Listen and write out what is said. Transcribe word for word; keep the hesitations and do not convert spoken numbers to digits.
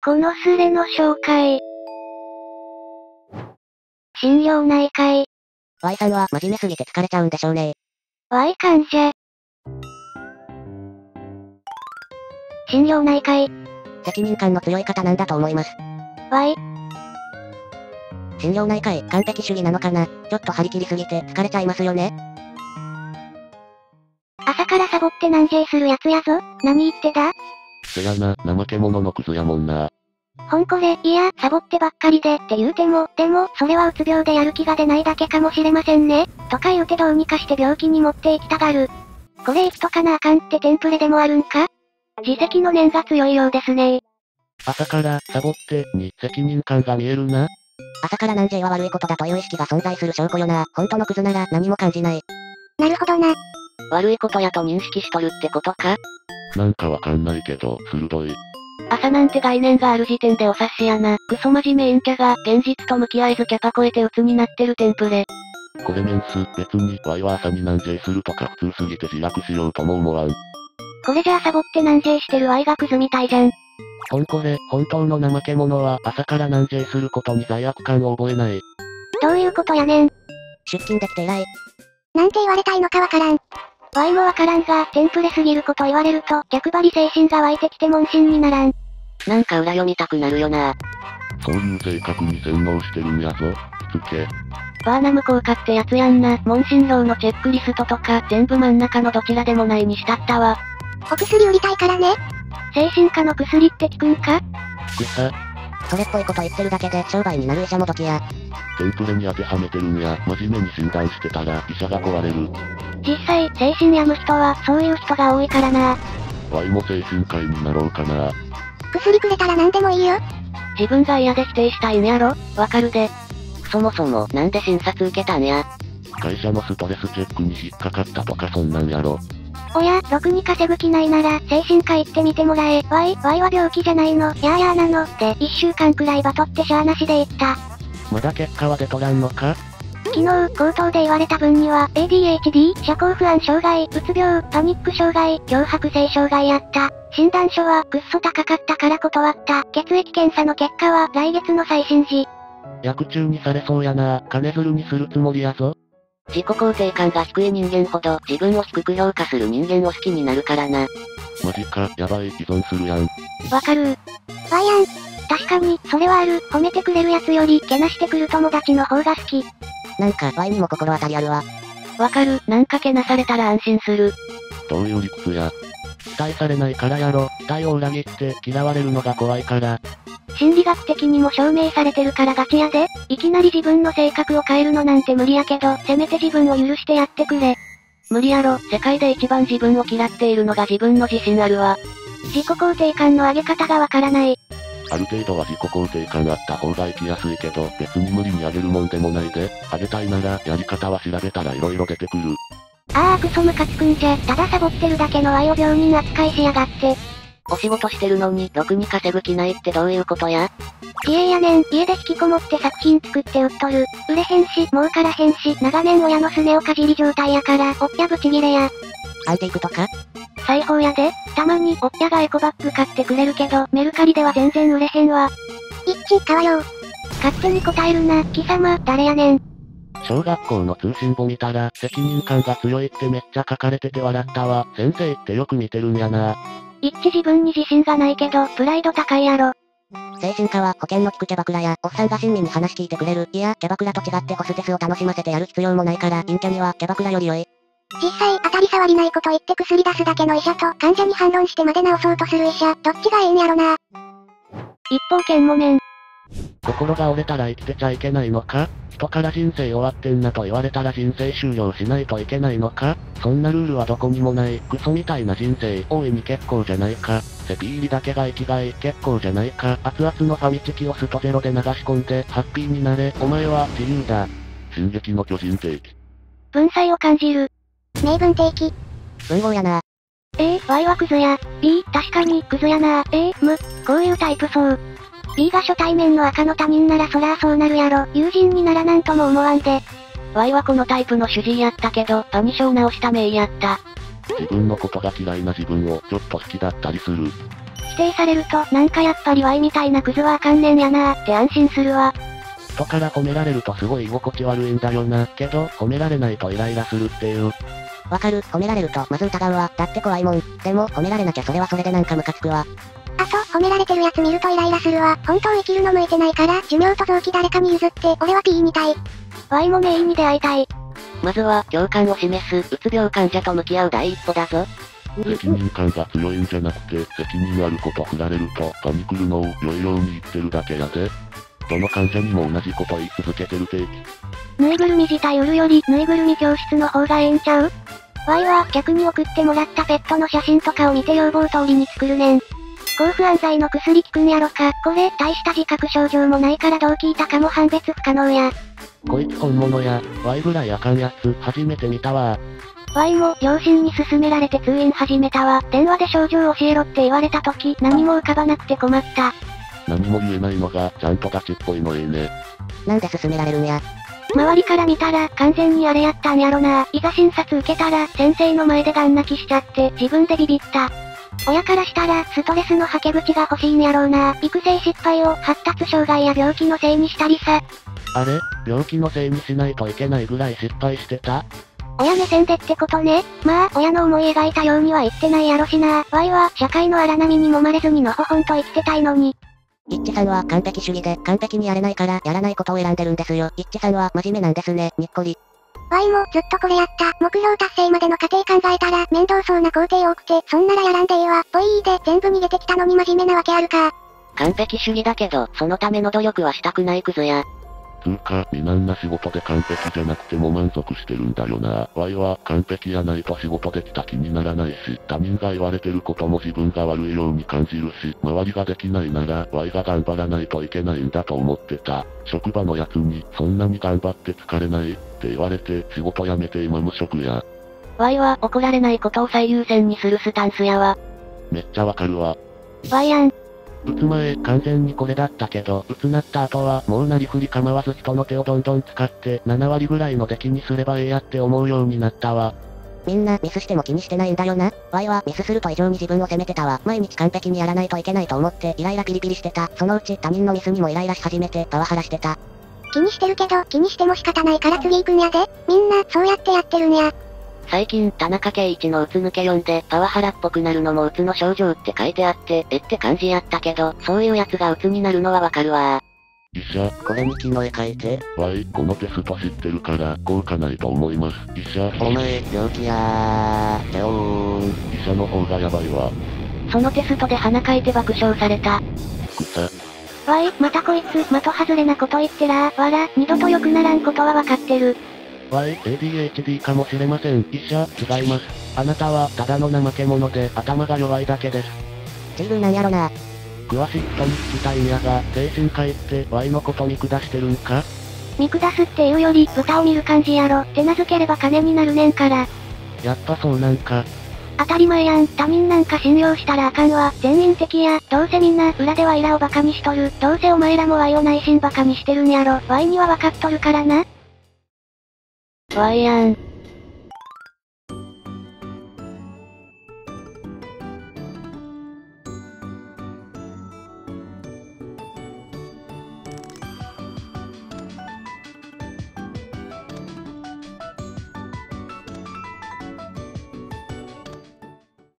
このスレの紹介。心療内科医。 Y さんは真面目すぎて疲れちゃうんでしょうね。 Y 患者。心療内科医。 責任感の強い方なんだと思います。 Y。 心療内科医、完璧主義なのかな。ちょっと張り切りすぎて疲れちゃいますよね。 朝からサボって南西するやつやぞ。何言ってだ？ せやな、怠け者のクズやもんな。 ほんこれ、いや、サボってばっかりでって言うても、でも、それはうつ病でやる気が出ないだけかもしれませんね。とか言うてどうにかして病気に持っていきたがる。これ生きとかなあかんってテンプレでもあるんか？自責の念が強いようですね。 朝からサボってに責任感が見えるな。 朝から南西は悪いことだという意識が存在する証拠よな。本当のクズなら何も感じない。 なるほどな。 悪いことやと認識しとるってことか？ なんかわかんないけど、鋭い。 朝なんて概念がある時点でお察しやな。クソ真面目陰キャが、現実と向き合えずキャパ超えて鬱になってるテンプレ。 これメンス、別に Y は朝に南西するとか普通すぎて自虐しようとも思わん。 これじゃあサボって南西してる Y がクズみたいじゃん。 ほんこれ、本当の怠け者は朝から南西することに罪悪感を覚えない。 どういうことやねん。 出勤できて偉い。 なんて言われたいのかわからん。Y もわからんが、テンプレすぎること言われると、逆張り精神が湧いてきて問診にならん。 なんか裏読みたくなるよな。 そういう性格に洗脳してるんやぞ、しつけ。 バーナム効果ってやつやんな。問診票のチェックリストとか、全部真ん中のどちらでもないにしたったわ。お薬売りたいからね。精神科の薬って効くんか？ くさ。 それっぽいこと言ってるだけで商売になる医者もどきや。 テンプレに当てはめてるんや。真面目に診断してたら医者が壊れる。 実際、精神病む人は、そういう人が多いからな。 ワイも精神科医になろうかな。 薬くれたら何でもいいよ。自分が嫌で否定したいんやろ？わかるで。 そもそも、なんで診察受けたんや。 会社のストレスチェックに引っかかったとかそんなんやろ。 おや、ろくに稼ぐ気ないなら、精神科行ってみてもらえ。わい、わいは病気じゃないの、やーやーなの、っていっしゅうかんくらいバトってしゃーなしで言った。 まだ結果は出とらんのか？ 昨日、口頭で言われた分には、エーディーエイチディー、社交不安障害、うつ病、パニック障害、強迫性障害やった。診断書は、くっそ高かったから断った。血液検査の結果は、来月の再診時。 薬中にされそうやな。金づるにするつもりやぞ。 自己肯定感が低い人間ほど、自分を低く評価する人間を好きになるからな。 マジか、やばい、依存するやん。 わかるー。わいやん。確かに、それはある。褒めてくれるやつより、けなしてくる友達の方が好き。 なんか、ワイにも心当たりあるわ。 わかる、なんかけなされたら安心する。 どういう理屈や。期待されないからやろ。期待を裏切って嫌われるのが怖いから。 心理学的にも証明されてるからガチやで。いきなり自分の性格を変えるのなんて無理やけど、せめて自分を許してやってくれ。無理やろ、世界で一番自分を嫌っているのが自分の自信あるわ。自己肯定感の上げ方がわからない。 ある程度は自己肯定感あった方が生きやすいけど、別に無理に上げるもんでもないで。上げたいなら、やり方は調べたら色々出てくる。 ああ、クソムカつくんじゃ、ただサボってるだけの愛を病人扱いしやがって。 お仕事してるのに、ろくに稼ぐ気ないってどういうことや？ 自営やねん、家で引きこもって作品作って売っとる。売れへんし、儲からへんし、長年親のすねをかじり状態やから、おっやぶちぎれや。 アンティークとか？ 裁縫やで、たまに、おっやがエコバッグ買ってくれるけど、メルカリでは全然売れへんわ。いっち、かわよ。勝手に答えるな、貴様、誰やねん。 小学校の通信簿見たら、責任感が強いってめっちゃ書かれてて笑ったわ。先生ってよく見てるんやな。 一致自分に自信がないけど、プライド高いやろ。 精神科は保険の効くキャバクラや、おっさんが親身に話聞いてくれる。いや、キャバクラと違ってホステスを楽しませてやる必要もないから、陰キャにはキャバクラより良い。 実際、当たり障りないこと言って薬出すだけの医者と、患者に反論してまで治そうとする医者、どっちがいいんやろな。一方剣もめん。 心が折れたら生きてちゃいけないのか？人から人生終わってんなと言われたら人生終了しないといけないのか？そんなルールはどこにもない。クソみたいな人生、大いに結構じゃないか。セピーリだけが生きがい、結構じゃないか。熱々のファミチキをストゼロで流し込んで、ハッピーになれ。お前は自由だ。進撃の巨人定期。 文才を感じる。名文定期。 文豪やな。 A、Y はクズや。B、確かにクズやな。A、む、こういうタイプそう。B が初対面の赤の他人ならそらそうなるやろ。友人にならなんとも思わんで。Y はこのタイプの主治医やったけど、アニショを直した名医やった。 自分のことが嫌いな自分をちょっと好きだったりする。 否定されると、なんかやっぱり Y みたいなクズはあかんねんやなーって安心するわ。 人から褒められるとすごい居心地悪いんだよな。けど、褒められないとイライラするっていう。 わかる、褒められるとまず疑うわ。だって怖いもん。でも、褒められなきゃそれはそれでなんかムカつくわ。 あと、褒められてるやつ見るとイライラするわ。本当生きるの向いてないから、寿命と臓器誰かに譲って、俺は P にたい。 Y もメインに出会いたい。 まずは、共感を示す、うつ病患者と向き合う第一歩だぞ。 責任感が強いんじゃなくて、責任あること振られると、パニクるのを良いように言ってるだけやで。どの患者にも同じこと言い続けてる定期。 ぬいぐるみ自体売るより、ぬいぐるみ教室の方がええんちゃう？ Y は、逆に送ってもらったペットの写真とかを見て要望通りに作るねん。抗不安剤の薬効くんやろか。これ、大した自覚症状もないからどう聞いたかも判別不可能や。 こいつ本物や、Y ぐらいあかんやつ、初めて見たわ。 Y も、両親に勧められて通院始めたわ。電話で症状教えろって言われた時、何も浮かばなくて困った。 何も言えないのが、ちゃんとガチっぽいのええね。 なんで勧められるんや。 周りから見たら、完全にあれやったんやろな。いざ診察受けたら、先生の前でガン泣きしちゃって、自分でビビった。親からしたら、ストレスのはけ口が欲しいんやろうな。育成失敗を発達障害や病気のせいにしたりさ。 あれ？病気のせいにしないといけないぐらい失敗してた？ 親目線でってことね。まあ、親の思い描いたようには言ってないやろしな。Y は、社会の荒波に揉まれずにのほほんと生きてたいのに。 イッチさんは完璧主義で完璧にやれないからやらないことを選んでるんですよ。イッチさんは真面目なんですね。にっこり。 Y もずっとこれやった。目標達成までの過程考えたら面倒そうな工程多くて、そんならやらんでいいわ。ボイーで全部逃げてきたのに真面目なわけあるか。 完璧主義だけど、そのための努力はしたくないクズや。 つうか、みんな仕事で完璧じゃなくても満足してるんだよな。Y は完璧やないと仕事できた気にならないし、他人が言われてることも自分が悪いように感じるし、周りができないなら Y が頑張らないといけないんだと思ってた。職場のやつに、そんなに頑張って疲れないって言われて仕事辞めて今無職や。 Y は怒られないことを最優先にするスタンスやわ。 めっちゃわかるわ。 Y やん。 打つ前、完全にこれだったけど、打つなった後は、もうなりふり構わず人の手をどんどん使って、ななわりぐらいの出来にすればええやって思うようになったわ。 みんなミスしても気にしてないんだよな。Y はミスすると異常に自分を責めてたわ。毎日完璧にやらないといけないと思って、イライラピリピリしてた。そのうち他人のミスにもイライラし始めて、パワハラしてた。 気にしてるけど、気にしても仕方ないから次行くんやで。みんな、そうやってやってるんや。 最近、田中圭一のうつ抜け読んで、パワハラっぽくなるのもうつの症状って書いてあって、えって感じやったけど、そういうやつがうつになるのはわかるわ医者、 これに木の絵描いて。 Y、このテスト知ってるから、効果ないと思います。医者、 お前、病気やー、ておーん。 医者の方がやばいわ。 そのテストで鼻かいて爆笑された。 草。 Y、またこいつ、的外れなこと言ってらー、わら、二度と良くならんことはわかってる。 Y、エーディーエイチディー かもしれません。医者、違います。あなたは、ただの怠け者で、頭が弱いだけです。 自分なんやろな。 詳しい人に聞きたいんやが、精神科医って、Y のこと見下してるんか？ 見下すっていうより、豚を見る感じやろ。って名付ければ金になるねんから。 やっぱそうなんか。 当たり前やん。他人なんか信用したらあかんわ。全員敵や。どうせみんな、裏ではイラをバカにしとる。どうせお前らも Y を内心バカにしてるんやろ。Y には分かっとるからな。Y やん。